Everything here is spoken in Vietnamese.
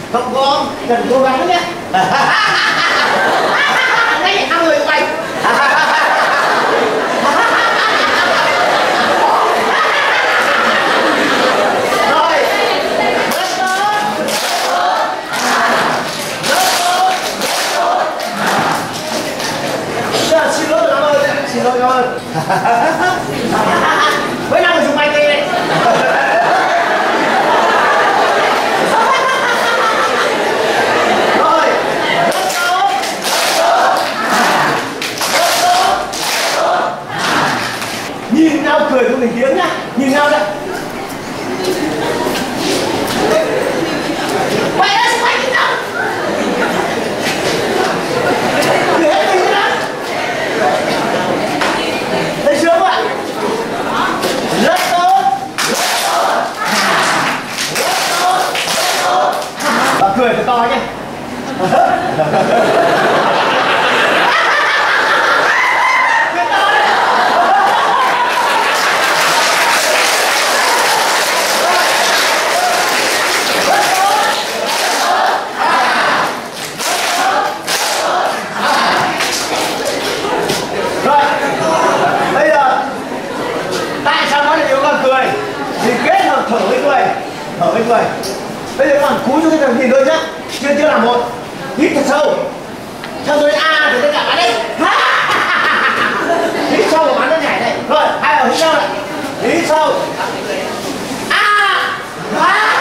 Không có, cần cố gắng nhé. Đây 5 người quay. Rồi. Rất tốt. Xin lỗi cảm ơn. Xin lỗi cảm ơn. Mấy năm rồi dùng bài kia đấy. Nhìn nhau cười không thành tiếng nhá, nhìn nhau đây. Quay ra quay đi nào. Cười hết mình ra. Thấy sướng không ạ? Rất tốt. Và cười thật to nhé. Thở với người, thở với người. Bây giờ các bạn cúi cho cái thằng nhìn thôi nhá. Chưa làm một. Hít thật sâu. Theo tôi A thì tất cả bạn đấy. Hít sâu và bắn nó nhảy này. Rồi, hai đầu hít sâu này. Hít sâu. A.